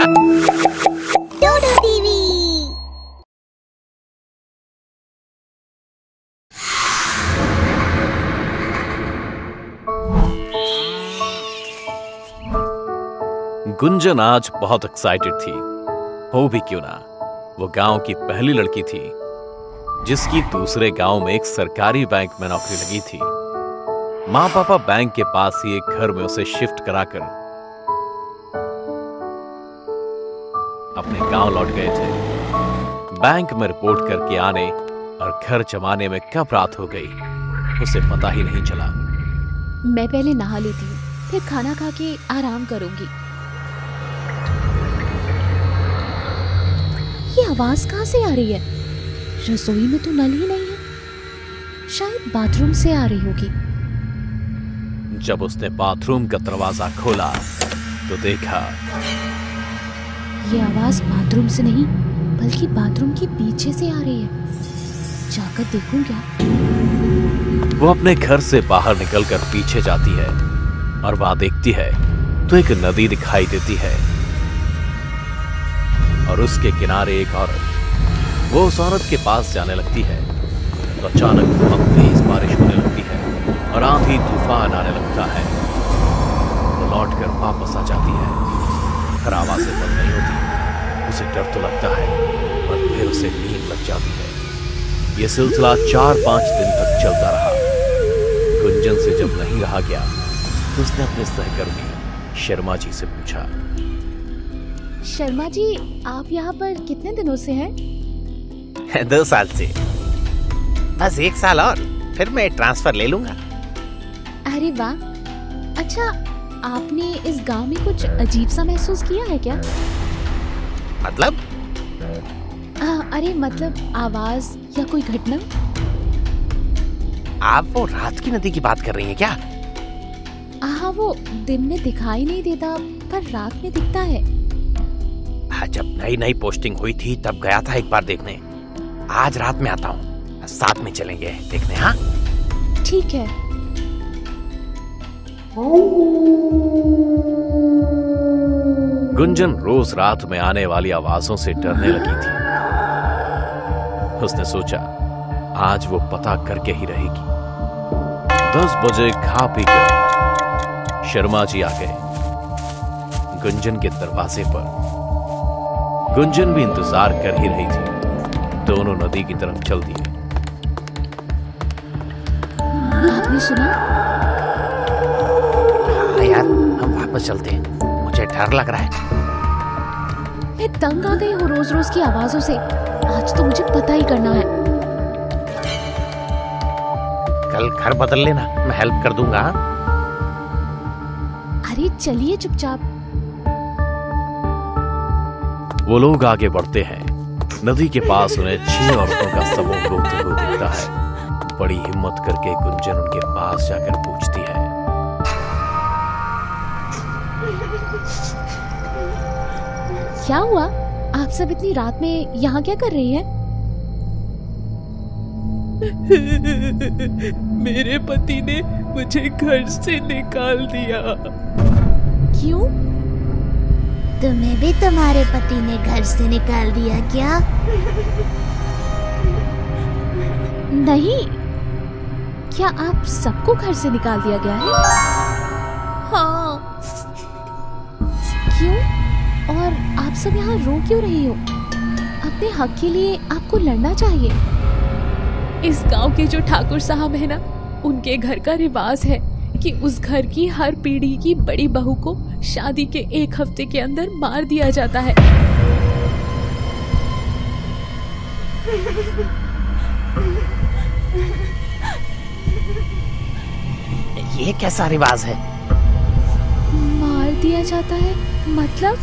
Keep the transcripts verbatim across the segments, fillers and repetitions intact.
डोडो TV. Gunjan आज बहुत excited थी। हो भी क्यों ना, वो गांव की पहली लड़की थी जिसकी दूसरे गांव में एक सरकारी बैंक में नौकरी लगी थी। माँ पापा बैंक के पास ही एक घर में उसे शिफ्ट कराकर अपने गांव लौट गए थे। बैंक में रिपोर्ट करके आने और घर जमाने में कब रात हो गई उसे पता ही नहीं चला। मैं पहले नहा लेती हूँ, फिर खाना खा के आराम करूंगी। ये आवाज कहाँ से आ रही है? रसोई में तो नल ही नहीं है, शायद बाथरूम से आ रही होगी। जब उसने बाथरूम का दरवाजा खोला तो देखा ये आवाज बाथरूम से नहीं बल्कि बाथरूम के पीछे से आ रही है। जाकर देखूं क्या? वो अपने घर से बाहर निकलकर पीछे जाती है और वहां देखती है तो एक नदी दिखाई देती है और उसके किनारे एक औरत। वो उस औरत के पास जाने लगती है तो अचानक बहुत तेज बारिश होने लगती है और आंधी तूफान आने लगता है। वो लौटकर वापस आ जाती है। फिर आवाजें बंद नहीं होती। उसे डर तो लगता है पर फिर उसे नींद लग जाती है। यह सिलसिला चार पांच दिन तक चलता रहा। गुंजन से जब नहीं रहा गया तो उसने अपने सहकर्मी शर्मा जी से पूछा, शर्मा जी आप यहाँ पर कितने दिनों से हैं? दो साल से। बस एक साल और फिर मैं ट्रांसफर ले लूंगा। अरे वाह, अच्छा आपने इस गांव में कुछ अजीब सा महसूस किया है क्या? मतलब? आ, अरे मतलब आवाज या कोई घटना? आप वो रात की नदी की बात कर रही हैं क्या? हाँ, वो दिन में दिखाई नहीं देता पर रात में दिखता है। हाँ, जब नई नई पोस्टिंग हुई थी तब गया था एक बार देखने। आज रात में आता हूँ, साथ में चलेंगे देखने। हाँ ठीक है। गुंजन रोज रात में आने वाली आवाजों से डरने लगी थी। उसने सोचा आज वो पता करके ही रहेगी। दस बजे खा पी कर शर्मा जी आ गए गुंजन के दरवाजे पर। गुंजन भी इंतजार कर ही रही थी। दोनों नदी की तरफ चल दिए। आपने सुना? हाँ यार, हम वापस चलते हैं, मुझे डर लग रहा है। मैं तंग आ गई हूँ रोज रोज की आवाजों से। आज तो मुझे पता ही करना है। कल घर बदल लेना, मैं हेल्प कर दूंगा। अरे चलिए चुपचाप। वो लोग आगे बढ़ते हैं। नदी के पास उन्हें छह औरतों का समूह रोते हुए दिखता है। बड़ी हिम्मत करके गुंजन उनके पास जाकर पूछती है, क्या हुआ? आप सब इतनी रात में यहाँ क्या कर रही हैं? मेरे पति ने मुझे घर से निकाल दिया। क्यों? तुम्हें भी तुम्हारे पति ने घर से निकाल दिया क्या? नहीं, क्या आप सबको घर से निकाल दिया गया है? हाँ। क्यों? और आप सब यहाँ रो क्यों रही हो? अपने हक के लिए आपको लड़ना चाहिए। इस गांव के जो ठाकुर साहब है ना, उनके घर का रिवाज है कि उस घर की हर पीढ़ी की बड़ी बहू को शादी के एक हफ्ते के अंदर मार दिया जाता है। ये कैसा रिवाज है? मार दिया जाता है मतलब?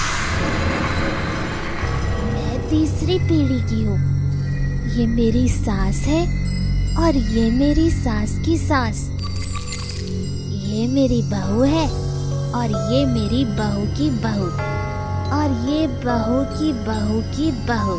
मैं तीसरी पीढ़ी की हूँ। ये मेरी सास है और ये मेरी सास की सास। ये मेरी बहू है और ये मेरी बहू की बहू और ये बहू की बहू की बहू।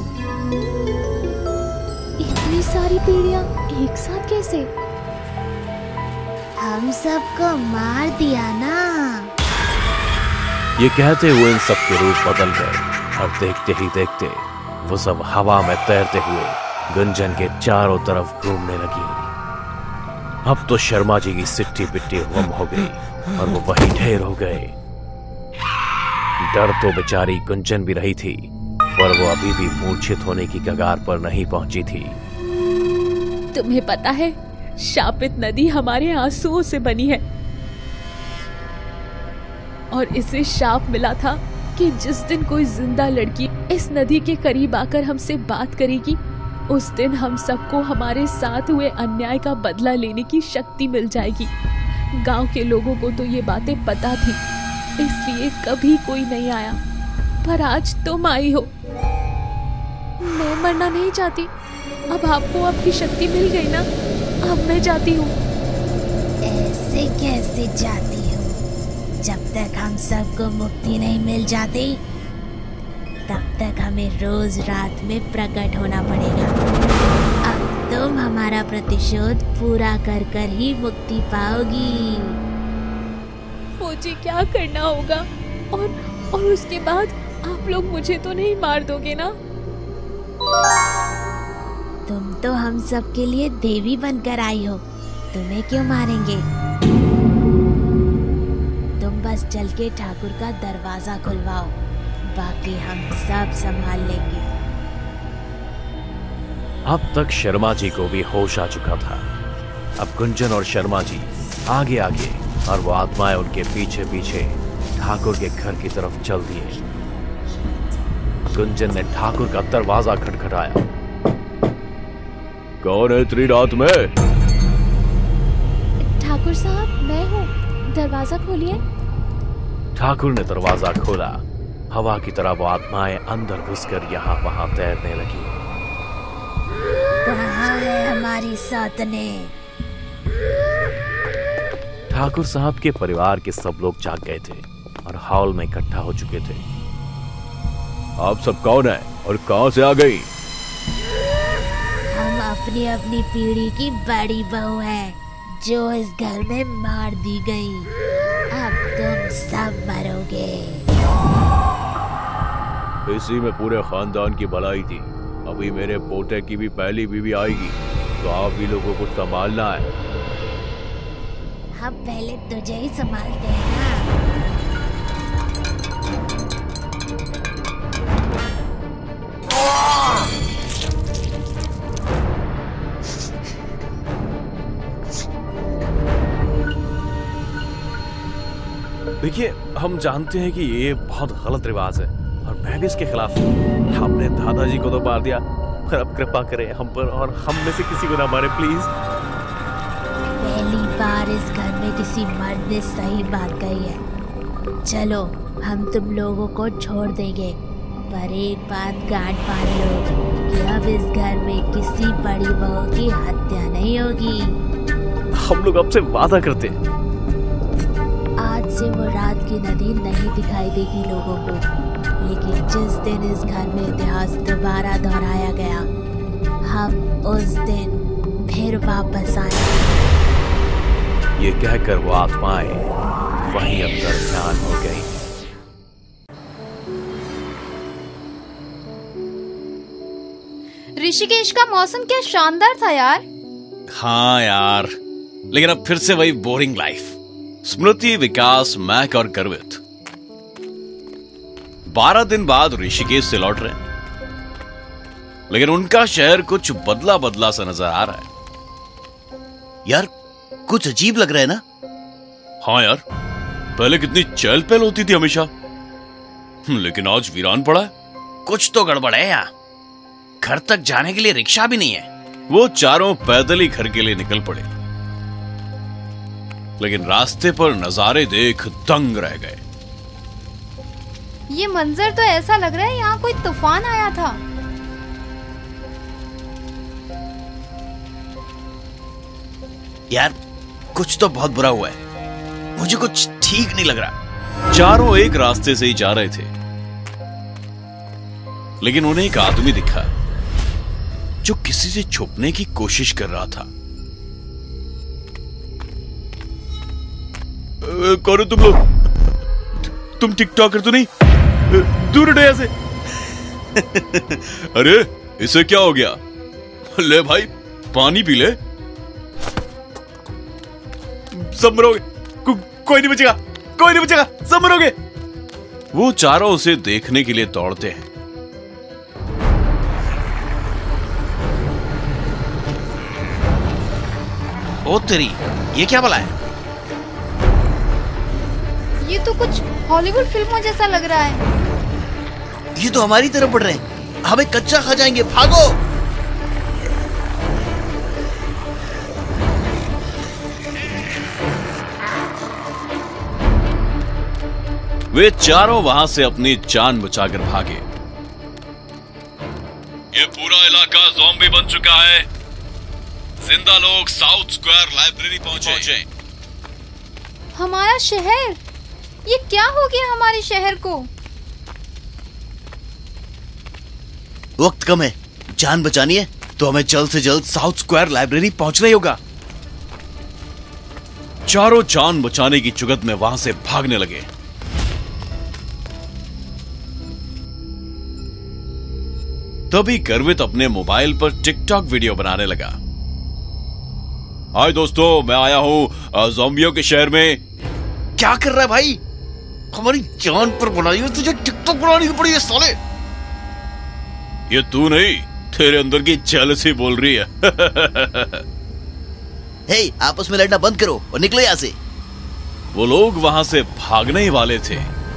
इतनी सारी पीढ़ियां एक साथ कैसे? हम सबको मार दिया ना। ये कहते हुए इन सब के रूप बदल गए और देखते ही देखते वो सब हवा में तैरते हुए गुंजन के चारों तरफ घूमने लगी। अब तो शर्मा जी की सिट्टी पिट्टी गुम हो गई और वो वही ढेर हो गए। डर तो बेचारी गुंजन भी रही थी, पर वो अभी भी मूर्छित होने की कगार पर नहीं पहुंची थी। तुम्हें पता है, शापित नदी हमारे आंसुओं से बनी है और इसे शाप मिला था कि जिस दिन कोई जिंदा लड़की इस नदी के करीब आकर हमसे बात करेगी, उस दिन हम सबको हमारे साथ हुए अन्याय का बदला लेने की शक्ति मिल जाएगी। गांव के लोगों को तो ये बातें पता थी, इसलिए कभी कोई नहीं आया, पर आज तुम आई हो। मैं मरना नहीं चाहती, अब आपको आपकी शक्ति मिल गई ना, अब मैं जाती हूँ। ऐसे कैसे जाती हो? जब तक हम सबको मुक्ति नहीं मिल जाती, तब तक हमें रोज रात में प्रकट होना पड़ेगा। अब तुम हमारा प्रतिशोध पूरा कर कर ही मुक्ति पाओगी। मुझे क्या करना होगा? और और उसके बाद आप लोग मुझे तो नहीं मार दोगे ना? तुम तो हम सब के लिए देवी बनकर आई हो, तुम्हें क्यों मारेंगे? तुम बस चल के ठाकुर का दरवाजा खुलवाओ, बाकी हम सब संभाल लेंगे। अब तक शर्मा जी को भी होश आ चुका था। अब गुंजन और शर्मा जी आगे आगे और वो आत्माएं उनके पीछे पीछे ठाकुर के घर की तरफ चल दिए। गुंजन ने ठाकुर का दरवाजा खटखटाया। कौन है इतनी रात में? ठाकुर साहब, मैं हूँ, दरवाजा खोलिए। ठाकुर ने दरवाजा खोला। हवा की तरह वो आत्माएं अंदर घुसकर यहाँ वहां तैरने लगी। कहाँ है हमारी सौतने? ठाकुर साहब के परिवार के सब लोग जाग गए थे और हॉल में इकट्ठा हो चुके थे। आप सब कौन है और कहां से आ गई? हम अपनी अपनी पीढ़ी की बड़ी बहू हैं, जो इस घर में मार दी गई। अब तुम सब मरोगे। इसी में पूरे खानदान की भलाई थी। अभी मेरे पोते की भी पहली बीवी आएगी, तो आप भी लोगों को संभालना है। हम पहले तुझे ही संभालते हैं ना। देखिए, हम जानते हैं कि ये बहुत गलत रिवाज है और मैं भी इसके खिलाफ हूँ। हमने दादाजी को तो मार दिया, पर अब कृपा करें हम पर और हम में से किसी को ना मारे प्लीज। पहली बार इस घर में किसी मर्द ने सही बात कही है। चलो, हम तुम लोगों को छोड़ देंगे, पर एक बात गांठ बांध लो कि अब इस घर में किसी बड़ी बहू की हत्या नहीं होगी। हम लोग आपसे वादा करते हैं। आज से वो रात की नदी नहीं दिखाई देगी लोगों को, लेकिन जिस दिन इस घर में इतिहास दोबारा दोहराया गया, हम उस दिन फिर वापस आएंगे। ये कहकर वो आत्माएं वहीं अंदर ध्यान हो गई। ऋषिकेश का मौसम क्या शानदार था यार। हाँ यार, लेकिन अब फिर से वही boring life. Smriti, Vikas, Mac और गर्वित बारह दिन बाद ऋषिकेश से लौट रहे हैं, लेकिन उनका शहर कुछ बदला बदला सा नजर आ रहा है। यार, कुछ अजीब लग रहा है ना? हाँ यार, पहले कितनी चहल पहल होती थी हमेशा, लेकिन आज वीरान पड़ा है। कुछ तो गड़बड़ है यहाँ। घर तक जाने के लिए रिक्शा भी नहीं है। वो चारों पैदल ही घर के लिए निकल पड़े, लेकिन रास्ते पर नजारे देख दंग रह गए। ये मंजर तो ऐसा लग रहा है यहाँ कोई तूफान आया था। यार, कुछ तो बहुत बुरा हुआ है। मुझे कुछ ठीक नहीं लग रहा। चारों एक रास्ते से ही जा रहे थे, लेकिन उन्हें एक आदमी दिखा जो किसी से छुपने की कोशिश कर रहा था। कौन हो तुम लोग? तुम टिकटॉकर तो नहीं? दूर हटो यहाँ से। अरे इसे क्या हो गया? ले भाई पानी पी ले। सब मरोगे, को, कोई नहीं बचेगा, कोई नहीं बचेगा, सब मरोगे। वो चारों उसे देखने के लिए दौड़ते हैं। ओ तेरी, ये क्या भला है? ये तो कुछ हॉलीवुड फिल्मों जैसा लग रहा है। ये तो हमारी तरफ बढ़ रहे हैं, हमें कच्चा खा जाएंगे, भागो। वे चारों वहां से अपनी जान बचाकर भागे। ये पूरा इलाका ज़ॉम्बी बन चुका है। जिंदा लोग साउथ स्क्वायर लाइब्रेरी पहुंचे। हमारा शहर, ये क्या हो गया हमारे शहर को? वक्त कम है, जान बचानी है तो हमें जल्द से जल्द साउथ स्क्वायर लाइब्रेरी पहुंचना ही होगा। चारों जान बचाने की चुगत में वहां से भागने लगे। तभी गर्वित अपने मोबाइल पर टिकटॉक वीडियो बनाने लगा। हाय दोस्तों, मैं आया हूं ज़ॉम्बियों के शहर में। क्या कर रहा है भाई? हमारी जान पर बनाई है, तुझे टिकटॉक बनानी पड़ी है साले। ये तू नहीं, तेरे अंदर की जेलसी बोल रही है। हे, आपस में लड़ना बंद करो और निकलो यहाँ से। वो लोग वहां से भागने ही वाले थे।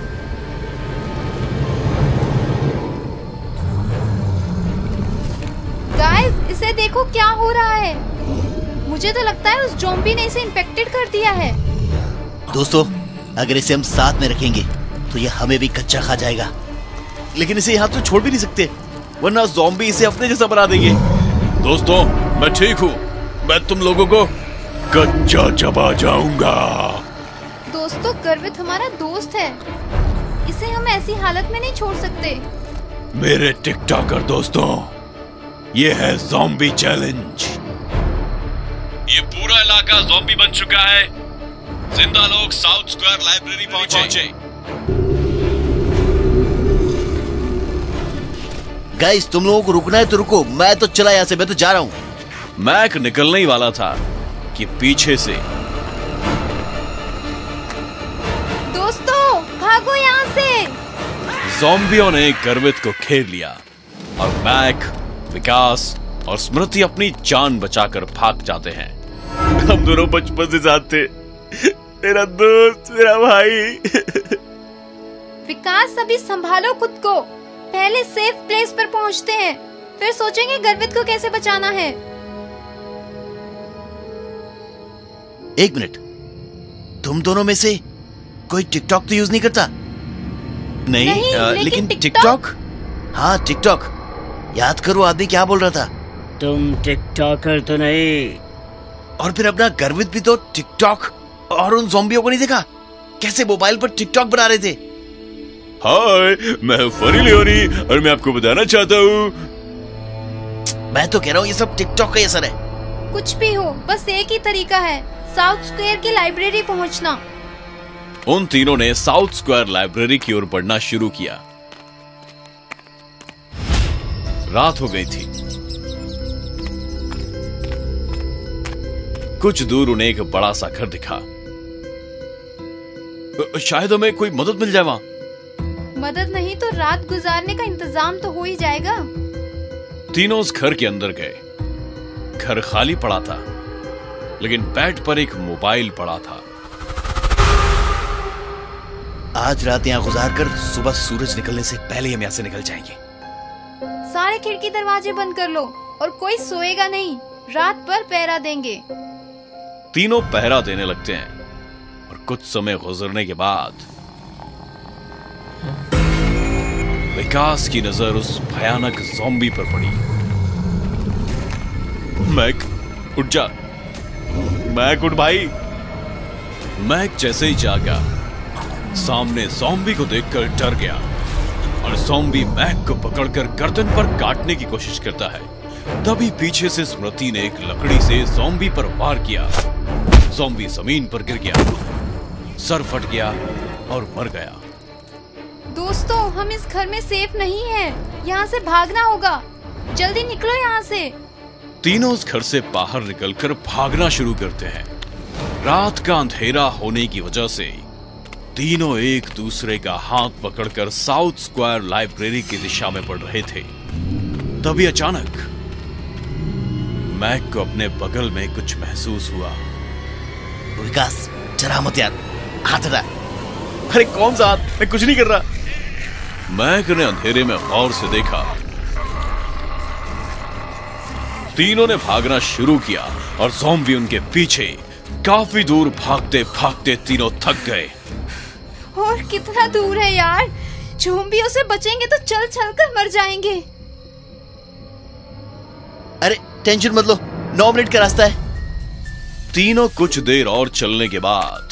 गाइस, इसे देखो क्या हो रहा है। मुझे तो लगता है उस ज़ॉम्बी ने इसे इन्फेक्टेड कर दिया है। दोस्तों, अगर इसे हम साथ में रखेंगे तो ये हमें भी कच्चा खा जाएगा। लेकिन इसे यहाँ तो छोड़ भी नहीं सकते, वरना ज़ॉम्बी इसे अपने जैसा बना देंगे। दोस्तों, मैं ठीक हूँ, मैं तुम लोगों को कच्चा चबा जाऊंगा। दोस्तों, गर्वित हमारा दोस्त है, इसे हम ऐसी हालत में नहीं छोड़ सकते। मेरे टिकटॉकर दोस्तों, ये है ज़ॉम्बी चैलेंज। ये पूरा इलाका ज़ॉम्बी बन चुका है। जिंदा लोग साउथ स्क्वायर लाइब्रेरी पहुंचे। गाइस, तुम लोगों को रुकना है तो रुको, मैं तो चला यहाँ से, मैं तो जा रहा हूँ। मैक निकलने ही वाला था कि पीछे से दोस्तों, भागो यहाँ से। ज़ॉम्बियों ने गर्वित को घेर लिया और मैक, विकास और स्मृति अपनी जान बचाकर भाग जाते हैं। हम दोनों बचपन से साथ थे, मेरा दोस्त, मेरा भाई। विकास, अभी संभालो खुद को, पहले सेफ प्लेस पर पहुंचते हैं, फिर सोचेंगे गर्वित को कैसे बचाना है। एक मिनट, तुम दोनों में से कोई टिकटॉक तो यूज नहीं करता? नहीं, नहीं आ, लेकिन लेकिन टिकटॉक? हाँ, टिकटॉक। याद करो आदमी क्या बोल रहा था। तुम टिकटॉकर तो नहीं? और फिर अपना गर्वित भी तो टिकटॉक और उन ज़ॉम्बियों को नहीं देखा कैसे मोबाइल पर टिकटॉक बना रहे थे। हाय, मैं फनी लियोनी और मैं आपको बताना चाहता हूँ। मैं तो कह रहा हूँ ये सब टिकटॉक का ही असर है। कुछ भी हो, बस एक ही तरीका है, साउथ स्क्वायर की लाइब्रेरी पहुंचना। उन तीनों ने साउथ स्क्वायर लाइब्रेरी की ओर बढ़ना शुरू किया। रात हो गई थी। कुछ दूर उन्हें एक बड़ा सा घर दिखा। शायद हमें कोई मदद मिल जाए वहां। मदद नहीं तो रात गुजारने का इंतजाम तो हो ही जाएगा। तीनों उस घर के अंदर गए। घर खाली पड़ा था, लेकिन बेड पर एक मोबाइल पड़ा था। आज रात यहाँ गुजार कर सुबह सूरज निकलने से पहले हम यहाँ से निकल जाएंगे। सारे खिड़की दरवाजे बंद कर लो और कोई सोएगा नहीं, रात भर पहरा देंगे। तीनों पहरा देने लगते हैं और कुछ समय गुजरने के बाद विकास की नजर उस भयानक ज़ॉम्बी पर पड़ी। मैक, उठ जा। मैक, उठ भाई। मैक जैसे ही जागा, सामने ज़ॉम्बी को देखकर डर गया और ज़ॉम्बी मैक को पकड़कर गर्दन पर काटने की कोशिश करता है। तभी पीछे से स्मृति ने एक लकड़ी से ज़ॉम्बी पर वार किया। ज़ॉम्बी जमीन पर गिर गया, सर फट गया और मर गया। दोस्तों, हम इस घर में सेफ नहीं हैं। यहाँ से भागना होगा। जल्दी निकलो यहाँ से। तीनों उस घर से बाहर निकलकर भागना शुरू करते हैं। रात का अंधेरा होने की वजह से तीनों एक दूसरे का हाथ पकड़कर साउथ स्क्वायर लाइब्रेरी की दिशा में बढ़ रहे थे। तभी अचानक मैक को अपने बगल में कुछ महसूस हुआ। विकास, चला मत यार, हाथ हटा। अरे कौन सा हाथ? मैं कुछ नहीं कर रहा। मैक ने अंधेरे में गौर से देखा। तीनों ने भागना शुरू किया और ज़ॉम्बी उनके पीछे। काफी दूर भागते भागते तीनों थक गए। और कितना दूर है यार? ज़ॉम्बियों से बचेंगे तो चल चल कर मर जाएंगे। अरे टेंशन मत लो, नौ मिनट का रास्ता है। तीनों कुछ देर और चलने के बाद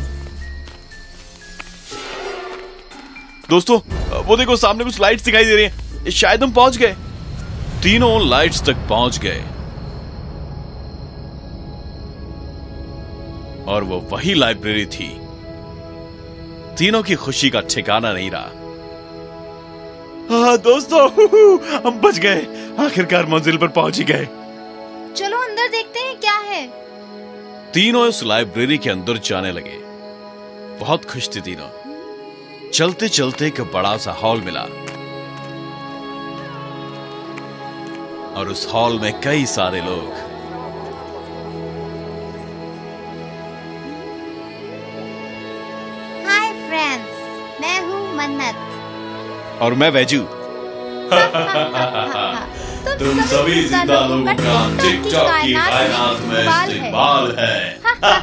दोस्तों, वो देखो सामने कुछ लाइट्स दिखाई दे रही हैं। शायद हम पहुंच गए। तीनों लाइट्स तक पहुंच गए और वो वही लाइब्रेरी थी। तीनों की खुशी का ठिकाना नहीं रहा। हाँ दोस्तों, हम बच गए। आखिरकार मंजिल पर पहुंच ही गए। चलो अंदर देखते हैं क्या है। तीनों उस लाइब्रेरी के अंदर जाने लगे। बहुत खुश थे तीनों। चलते चलते एक बड़ा सा हॉल मिला और उस हॉल में कई सारे लोग। हाय फ्रेंड्स, मैं हूँ मन्नत। और मैं वैजू। तुम सभी जिंदा लोगों का टिकटॉक की कायनात में इस्तेमाल है।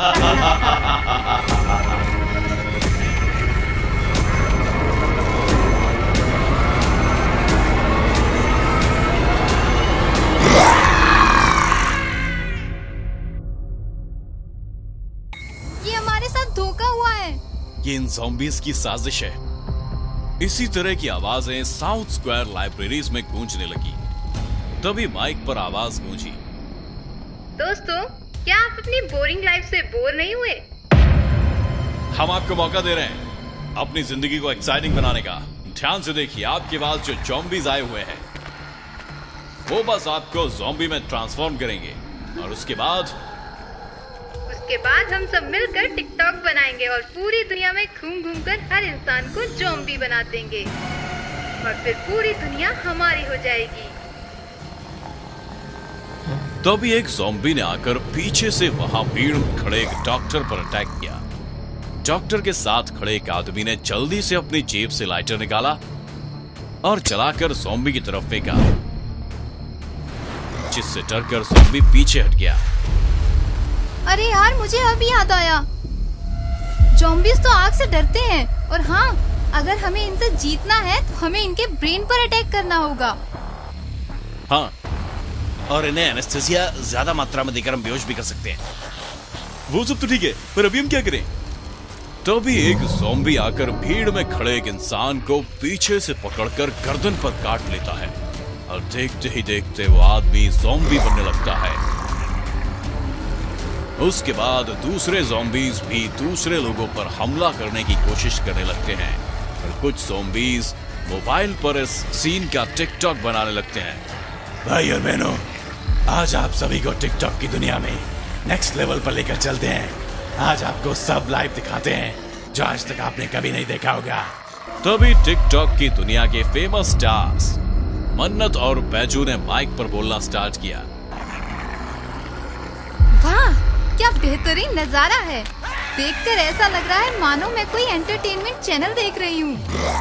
ये हमारे साथ धोखा हुआ है। ये इन ज़ॉम्बीज़ की साजिश है। इसी तरह की आवाजें साउथ स्क्वायर लाइब्रेरीज में गूंजने लगी। तभी माइक पर आवाज गूंजी। दोस्तों, क्या आप अपनी बोरिंग लाइफ से बोर नहीं हुए? हम आपको मौका दे रहे हैं अपनी जिंदगी को एक्साइटिंग बनाने का। ध्यान से देखिए, आपके पास जो ज़ॉम्बीज़ आए हुए हैं वो बस आपको ज़ॉम्बी में ट्रांसफॉर्म करेंगे और उसके बाद उसके बाद हम सब मिलकर टिकटॉक बनाएंगे और पूरी दुनिया में घूम घूम कर हर इंसान को ज़ॉम्बी बना देंगे और फिर पूरी दुनिया हमारी हो जाएगी। तभी एक ज़ॉम्बी ने आकर पीछे से वहां भीड़ में खड़े एक डॉक्टर पर अटैक किया। डॉक्टर के साथ खड़े एक आदमी ने जल्दी से अपनी जेब से लाइटर निकाला और चलाकर ज़ॉम्बी की तरफ फेंका, जिससे डरकर ज़ॉम्बी पीछे हट गया। अरे यार, मुझे अभी याद आया। ज़ॉम्बीज़ तो आग से डरते हैं और हाँ, अगर हमें इनसे जीतना है तो हमें इनके ब्रेन पर अटैक करना होगा। हाँ, और इन्हें एनेस्थीसिया ज्यादा मात्रा में देकर हम बेहोश भी कर सकते हैं। वो सब तो ठीक है, पर अभी हम क्या करें? तभी एक ज़ॉम्बी आकर भीड़ में खड़े एक इंसान को पीछे से पकड़कर गर्दन पर काट लेता है और देखते ही देखते वो आदमी ज़ॉम्बी बनने लगता है। उसके बाद दूसरे ज़ॉम्बीज़ भी दूसरे लोगों पर हमला करने की कोशिश करने लगते हैं और कुछ ज़ॉम्बीज़ मोबाइल पर इस सीन का टिकटॉक बनाने लगते हैं। भाई और बहनों, आज आप सभी को टिकटॉक की दुनिया में नेक्स्ट लेवल पर लेकर चलते हैं। आज आपको सब लाइव दिखाते हैं जो आज तक आपने कभी नहीं देखा होगा। तभी टिकटॉक की दुनिया के फेमस स्टार्स मन्नत और बैजू ने माइक पर बोलना स्टार्ट किया। वाह, क्या बेहतरीन नजारा है। देखकर ऐसा लग रहा है मानो मैं कोई एंटरटेनमेंट चैनल देख रही हूँ।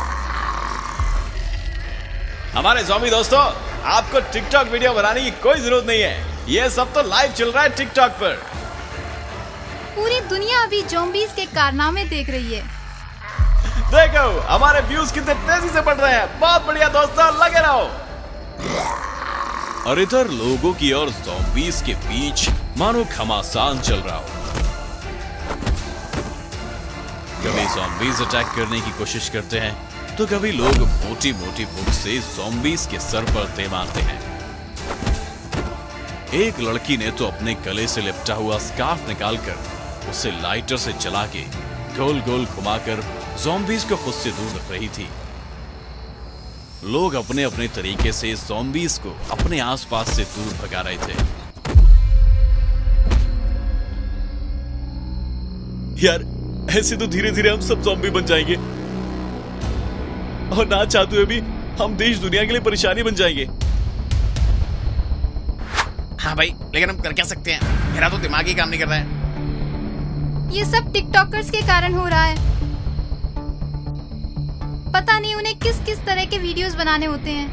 हमारे ज़ॉम्बी दोस्तों, आपको टिकटॉक वीडियो बनाने की कोई जरूरत नहीं है। ये सब तो लाइव चल रहा है टिकटॉक पर। पूरी दुनिया अभी ज़ॉम्बीज़ के कारनामे देख रही है। देखो हमारे व्यूज कितने तेजी से बढ़ रहे हैं। बहुत बढ़िया दोस्तों, लगे रहो। और इधर लोगों की और ज़ॉम्बीज़ के बीच मानो घमासान चल रहा हो। कभी ज़ॉम्बीज़ अटैक करने की कोशिश करते हैं तो कभी लोग मोटी मोटी बुक से ज़ॉम्बीज़ के सर पर दे मारते हैं। एक लड़की ने तो अपने गले से लिपटा हुआ स्कार्फ निकालकर उसे लाइटर से जला के गोल गोल घुमाकर ज़ॉम्बीज़ को खुद से दूर रख रही थी। लोग अपने अपने तरीके से ज़ॉम्बीज़ को अपने आसपास से दूर भगा रहे थे। यार ऐसे तो धीरे धीरे हम सब ज़ॉम्बी बन जाएंगे और ना चाहते हुए भी हम देश दुनिया के लिए परेशानी बन जाएंगे। हाँ भाई, लेकिन हम कर क्या सकते हैं? मेरा तो दिमाग ही काम नहीं कर रहा है। ये सब टिकटॉकर्स के कारण हो रहा है। पता नहीं उन्हें किस किस तरह के वीडियोस बनाने होते हैं।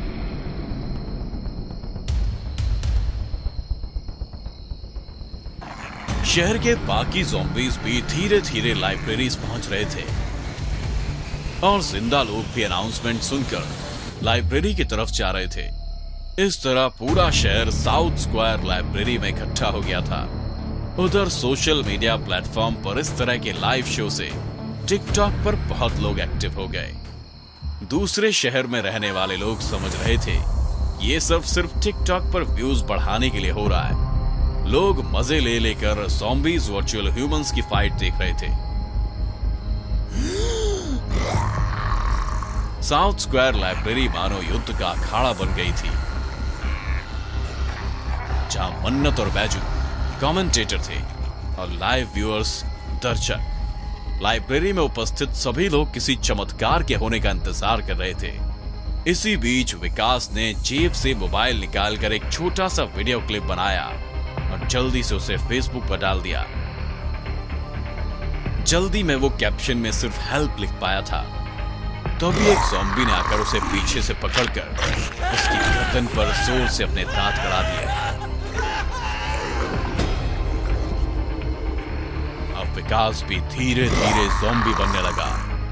शहर के बाकी ज़ॉम्बीज़ भी धीरे धीरे लाइब्रेरीज पहुंच रहे थे और जिंदा लोग भी अनाउंसमेंट सुनकर लाइब्रेरी की तरफ जा रहे थे। इस तरह पूरा शहर साउथ स्क्वायर लाइब्रेरी में इकट्ठा हो गया था। उधर सोशल मीडिया प्लेटफॉर्म पर इस तरह के लाइव शो से टिकटॉक पर बहुत लोग एक्टिव हो गए। दूसरे शहर में रहने वाले लोग समझ रहे थे ये सब सिर्फ टिकटॉक पर व्यूज बढ़ाने के लिए हो रहा है। लोग मजे ले लेकर ज़ॉम्बीज़ वर्चुअल ह्यूमंस की फाइट देख रहे थे। साउथ स्क्वायर लाइब्रेरी मानो युद्ध का अखाड़ा बन गई थी, जहां मन्नत और बैजू कमेंटेटर थे और लाइव व्यूअर्स दर्शक। लाइब्रेरी में उपस्थित सभी लोग किसी चमत्कार के होने का इंतजार कर रहे थे। इसी बीच विकास ने जेब से मोबाइल निकालकर एक छोटा सा वीडियो क्लिप बनाया और जल्दी से उसे फेसबुक पर डाल दिया। जल्दी में वो कैप्शन में सिर्फ हेल्प लिख पाया था, तभी एक ज़ॉम्बी ने आकर उसे पीछे से पकड़कर उसकी गर्दन पर जोर से अपने दांत गड़ा दिए। अब विकास भी धीरे धीरे ज़ॉम्बी बनने लगा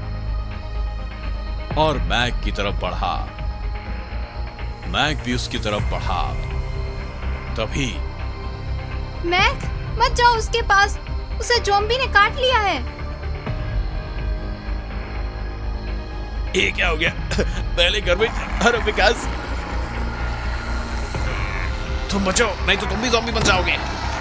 और मैक की तरफ बढ़ा। मैक भी उसकी तरफ बढ़ा। तभी मैक, मत जाओ उसके पास, उसे ज़ॉम्बी ने काट लिया है। ये क्या हो गया? पहले घर में। अरे विकास, तुम बचो, नहीं तो तुम भी ज़ॉम्बी बन जाओगे।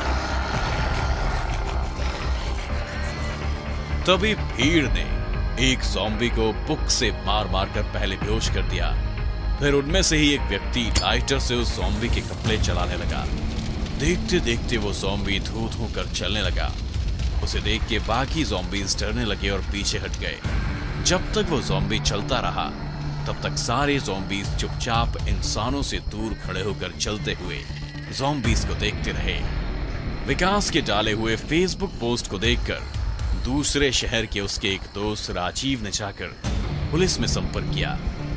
तभी भीड़ ने एक ज़ॉम्बी को बुक से मार मार कर पहले बेहोश कर दिया। फिर उनमें से ही एक व्यक्ति लाइटर से उस ज़ॉम्बी के कपड़े जलाने लगा। देखते देखते वो ज़ॉम्बी धू धू कर चलने लगा। उसे देख के बाकी ज़ॉम्बीज़ डरने लगे और पीछे हट गए। जब तक वो ज़ॉम्बी चलता रहा, तब तक सारे ज़ॉम्बीज़ चुपचाप इंसानों से दूर खड़े होकर चलते हुए ज़ॉम्बीज़ को देखते रहे। विकास के डाले हुए फेसबुक पोस्ट को देखकर दूसरे शहर के उसके एक दोस्त राजीव ने जाकर पुलिस में संपर्क किया।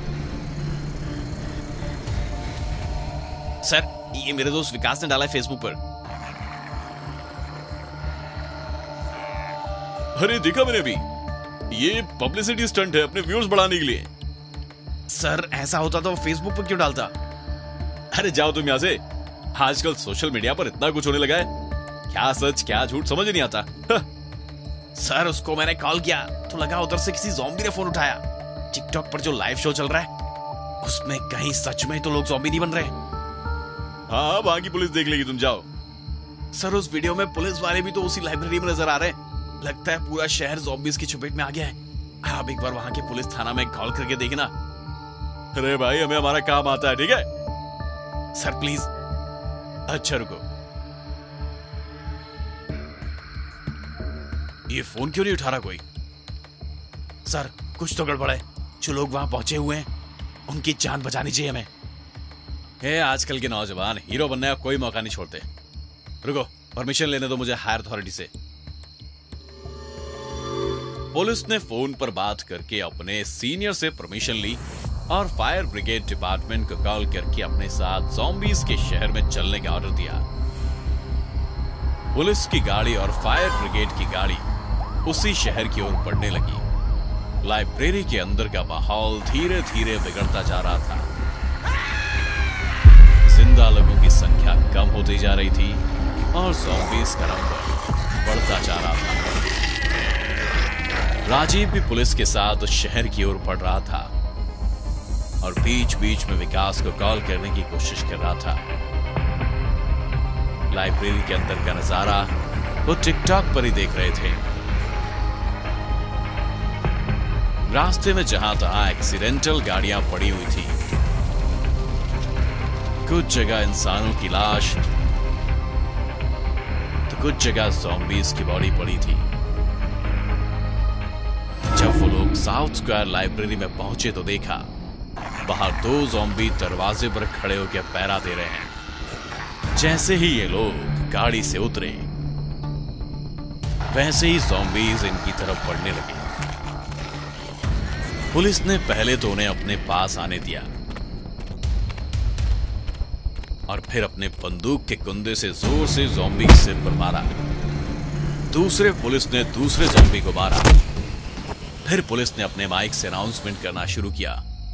सर, ये मेरे दोस्त विकास ने डाला है फेसबुक पर। अरे देखा मैंने भी, ये पब्लिसिटी स्टंट है अपने व्यूअर्स बढ़ाने के लिए। सर, ऐसा होता तो फेसबुक पर क्यों डालता? अरे जाओ तुम यहाँ से। आजकल सोशल मीडिया पर इतना कुछ होने लगा है, क्या सच क्या झूठ समझ नहीं आता। सर, उसको मैंने कॉल किया तो लगा उधर से किसी ज़ॉम्बी ने फोन उठाया। टिकटॉक पर जो लाइव शो चल रहा है उसमें कहीं सच में तो लोग ज़ॉम्बी नहीं बन रहे। हाँ, वहां की पुलिस देख लेगी, तुम जाओ। सर, उस वीडियो में पुलिस वाले भी तो उसी लाइब्रेरी में नजर आ रहे हैं। लगता है पूरा शहर ज़ॉम्बीज़ की चपेट में आ गया है। आप एक बार वहां के पुलिस थाना में कॉल करके देखना। अरे भाई, हमें हमारा काम आता है, ठीक है? Sir please. अच्छा रुको, ये फोन क्यों नहीं उठा रहा कोई? सर, कुछ तो गड़बड़ है। जो लोग वहां पहुंचे हुए हैं उनकी जान बचानी चाहिए हमें। हे, आजकल के नौजवान हीरो बनने का कोई मौका नहीं छोड़ते। रुको, परमिशन लेने दो मुझे हायर अथॉरिटी से। पुलिस ने फोन पर बात करके अपने सीनियर से परमिशन ली और फायर ब्रिगेड डिपार्टमेंट को कॉल करके अपने साथ ज़ॉम्बीज़ के शहर में चलने का ऑर्डर दिया। पुलिस की गाड़ी और फायर ब्रिगेड की गाड़ी उसी शहर की ओर बढ़ने लगी। लाइब्रेरी के अंदर का माहौल धीरे धीरे बिगड़ता जा रहा था। जिंदा लोगों की संख्या कम होती जा रही थी और ज़ॉम्बीज़ का नंबर बढ़ता जा रहा था। राजीव भी पुलिस के साथ उस शहर की ओर बढ़ रहा था और बीच बीच में विकास को कॉल करने की कोशिश कर रहा था। लाइब्रेरी के अंदर का नजारा वो टिकटॉक पर ही देख रहे थे। रास्ते में जहां तहां एक्सीडेंटल गाड़ियां पड़ी हुई थी कुछ जगह इंसानों की लाश तो कुछ जगह ज़ॉम्बीज की बॉडी पड़ी थी। जब वो लोग साउथ स्क्वायर लाइब्रेरी में पहुंचे तो देखा बाहर दो ज़ॉम्बी दरवाजे पर खड़े होकर पहरा दे रहे हैं। जैसे ही ये लोग गाड़ी से उतरे वैसे ही ज़ॉम्बीज इनकी तरफ बढ़ने लगे। पुलिस ने पहले तो उन्हें अपने पास आने दिया और फिर अपने बंदूक के कुंदे से जोर से ज़ॉम्बी के सिर पर मारा। दूसरे पुलिस ने दूसरे ज़ॉम्बी को मारा। फिर पुलिस ने अपने माइक से अनाउंसमेंट करना शुरू किया।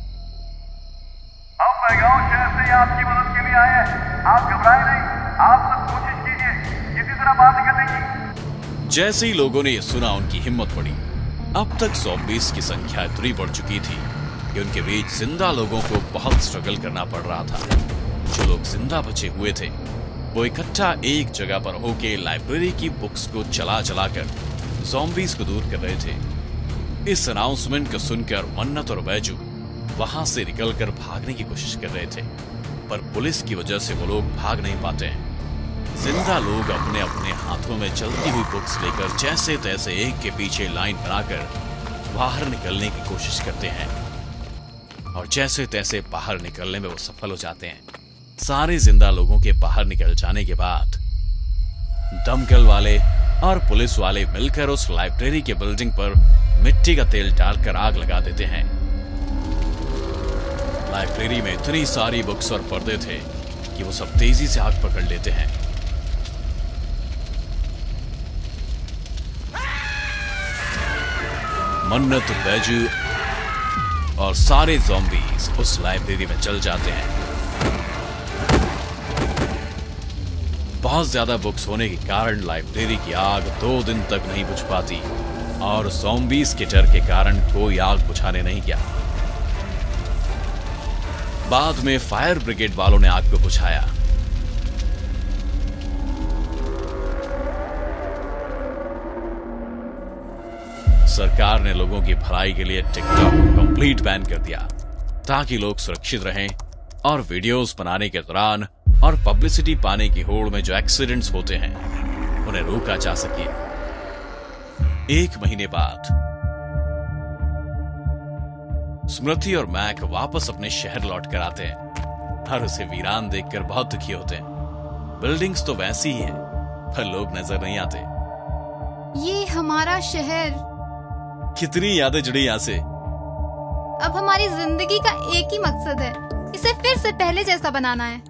हम पैगाम शहर से आपकी मदद के लिए आए हैं। आप घबराएं नहीं, आप सब कोशिश कीजिए किसी तरह बात निकलने की। जैसे ही लोगों ने यह सुना उनकी हिम्मत बढ़ी। अब तक ज़ॉम्बीज की संख्या इतनी बढ़ चुकी थी कि उनके बीच जिंदा लोगों को बहुत स्ट्रगल करना पड़ रहा था। जो लोग जिंदा बचे हुए थे वो इकट्ठा एक जगह पर होके लाइब्रेरी की बुक्स को चला चला कर ज़ॉम्बीज को दूर कर रहे थे। इस अनाउंसमेंट को सुनकर मन्नत और बैजू वहां से निकलकर भागने की कोशिश कर रहे थे, पर पुलिस की वजह से वो लोग भाग नहीं पाते हैं। जिंदा लोग अपने अपने हाथों में चलती हुई बुक्स लेकर जैसे तैसे एक के पीछे लाइन बनाकर बाहर निकलने की कोशिश करते हैं और जैसे तैसे बाहर निकलने में वो सफल हो जाते हैं। सारे जिंदा लोगों के बाहर निकल जाने के बाद दमकल वाले और पुलिस वाले मिलकर उस लाइब्रेरी के बिल्डिंग पर मिट्टी का तेल डालकर आग लगा देते हैं। लाइब्रेरी में इतनी सारी बुक्स और पर्दे थे कि वो सब तेजी से आग पकड़ लेते हैं। मन्नत, बैजू और सारे ज़ॉम्बीज उस लाइब्रेरी में चल जाते हैं। बहुत ज्यादा बुक्स होने के कारण लाइब्रेरी की आग दो दिन तक नहीं बुझ पाती और ज़ॉम्बीज के डर के कारण कोई आग बुझाने नहीं गया। बाद में फायर ब्रिगेड वालों ने आग को बुझाया। सरकार ने लोगों की भलाई के लिए टिकटॉक को कंप्लीट बैन कर दिया ताकि लोग सुरक्षित रहें और वीडियोस बनाने के दौरान और पब्लिसिटी पाने की होड़ में जो एक्सीडेंट्स होते हैं उन्हें रोका जा सके। एक महीने बाद स्मृति और मैक वापस अपने शहर लौट कर आते हैं और उसे वीरान देखकर बहुत दुखी होते हैं। बिल्डिंग्स तो वैसी ही हैं, पर लोग नजर नहीं आते। ये हमारा शहर, कितनी यादें जुड़ी यहाँ से। अब हमारी जिंदगी का एक ही मकसद है, इसे फिर से पहले जैसा बनाना है।